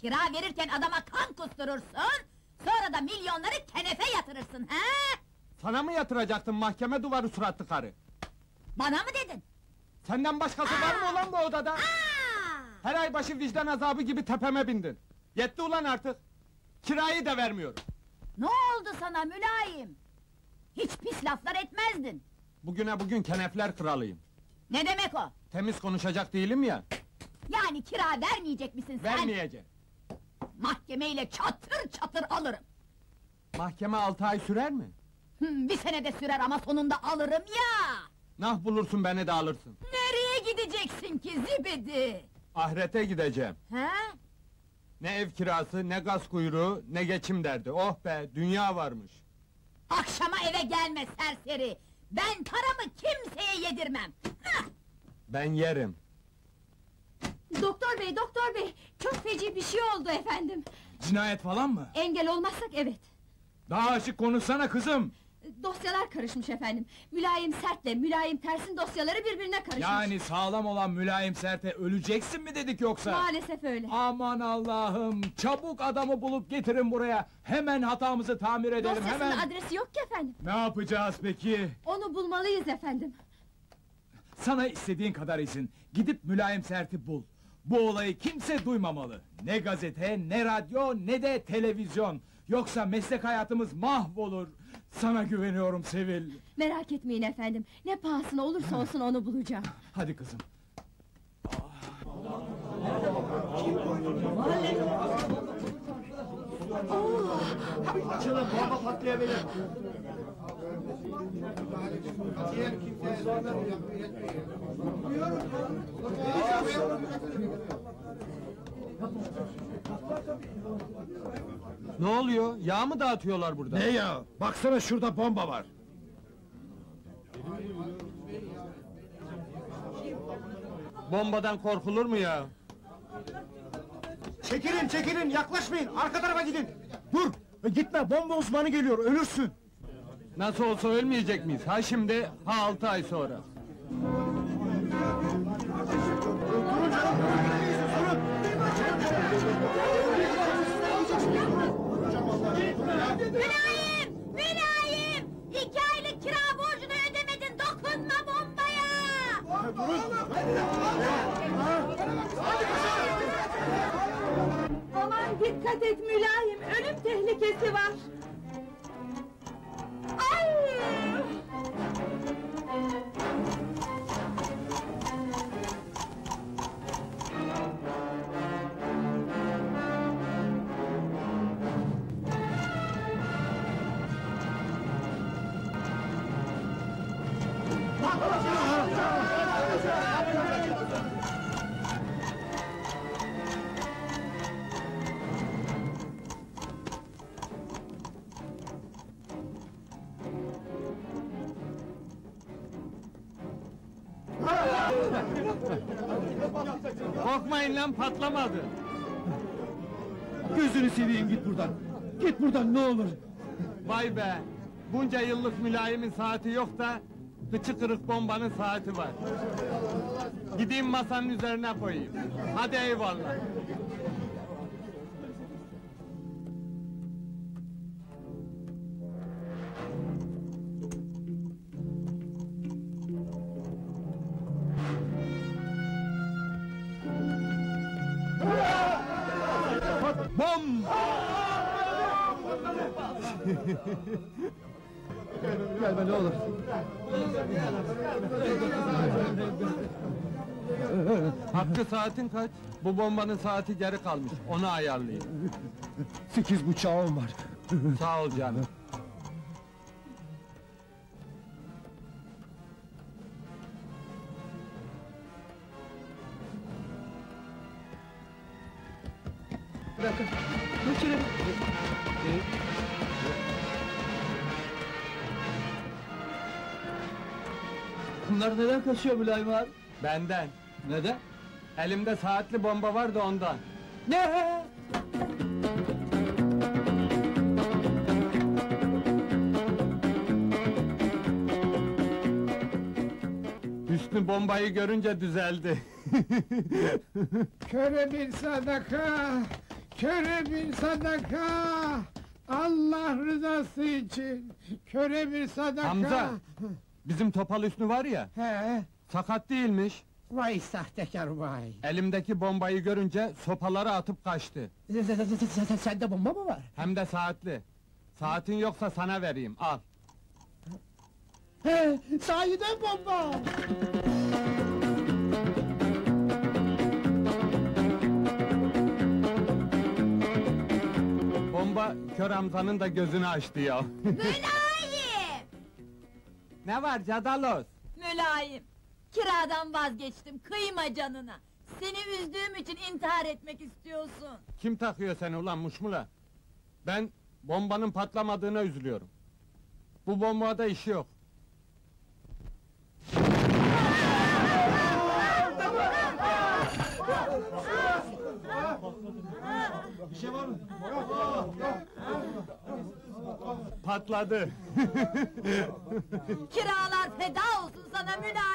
Kira verirken adama kan kusturursun, sonra da milyonları kenefe yatırırsın, he? Sana mı yatıracaktın mahkeme duvarı suratlı karı? Bana mı dedin? Senden başkası var mı ulan bu odada? Aa! Her ay başı vicdan azabı gibi tepeme bindin. Yetti ulan artık! Kirayı da vermiyorum! Ne oldu sana mülayim? Hiç pis laflar etmezdin. Bugüne bugün kenefler kralıyım. Ne demek o? Temiz konuşacak değilim ya. Yani kira vermeyecek misin sen? Vermeyeceğim. Mahkemeyle çatır çatır alırım. Mahkeme 6 ay sürer mi? Bir senede sürer ama sonunda alırım ya! Nah bulursun beni de alırsın. Nereye gideceksin ki zibidi? Ahirete gideceğim. He? Ne ev kirası, ne gaz kuyruğu, ne geçim derdi. Oh be, dünya varmış. Akşama eve gelme serseri! Ben paramı kimseye yedirmem! Hah! Ben yerim. Doktor bey, doktor bey! Çok feci bir şey oldu efendim! Cinayet falan mı? Engel olmazsak evet! Daha açık konuşsana kızım! Dosyalar karışmış efendim! Mülayim sertle, mülayim tersin dosyaları birbirine karışmış! Yani sağlam olan mülayim serte öleceksin mi dedik yoksa? Maalesef öyle! Aman Allah'ım! Çabuk adamı bulup getirin buraya! Hemen hatamızı tamir edelim, Dosyasının hemen! adresi yok ki efendim! Ne yapacağız peki? Onu bulmalıyız efendim! Sana istediğin kadar izin, gidip mülayim serti bul! Bu olayı kimse duymamalı! Ne gazete, ne radyo, ne de televizyon! Yoksa meslek hayatımız mahvolur! Sana güveniyorum Sevil! Merak etmeyin efendim! Ne pahasına olursa olsun onu bulacağım! Hadi kızım! Açılın, bomba patlayabilir. Ne oluyor? Yağ mı dağıtıyorlar burada? Ne ya? Baksana şurada bomba var. Bombadan korkulur mu ya? Çekilin, çekilin, yaklaşmayın, arka tarafa gidin! Dur! Gitme, bomba uzmanı geliyor, ölürsün! Nasıl olsa ölmeyecek miyiz? Ha şimdi, ha 6 ay sonra. Durun canım, durun! Mülayim! Mülayim! 2 aylık kira borcunu ödemedin, dokunma bombaya! Aman dikkat et mülayim! Ölüm tehlikesi var! Ay! Korkmayın lan, patlamadı! Gözünü seveyim, git buradan! Git buradan, ne olur! Vay be! Bunca yıllık mülayimin saati yok da... ...kıçı kırık bombanın saati var. Gideyim masanın üzerine koyayım. Hadi eyvallah! Bom! Gelme ne olur! Hakkı saatin kaç? Bu bombanın saati geri kalmış, onu ayarlayayım. 8.30'um var! Sağ ol canım. Bir dakika, geçirin! Bunlar neden kaçıyor mülayim abi? Benden. Neden? Elimde saatli bomba var da ondan. Ne? Hüsnü bombayı görünce düzeldi. Köre bir sadaka, köre bir sadaka. Allah rızası için köre bir sadaka. Hamza! Bizim Topal Hüsnü var ya, He, sakat değilmiş. vay sahtekar vay. Elimdeki bombayı görünce sopaları atıp kaçtı. Sende bomba mı var? Hem de saatli. Saatin yoksa sana vereyim, al. He, sahiden bomba. Bomba kör Hamza'nın da gözünü açtı ya. Mülayim! Ne var Cadalos? Mülayim! Kiradan vazgeçtim, kıyma canına! Seni üzdüğüm için intihar etmek istiyorsun! Kim takıyor seni ulan muşmula? Ben bombanın patlamadığına üzülüyorum. Bu bombada işi yok. Patladı. Kiralar feda olsun sana Mülayim!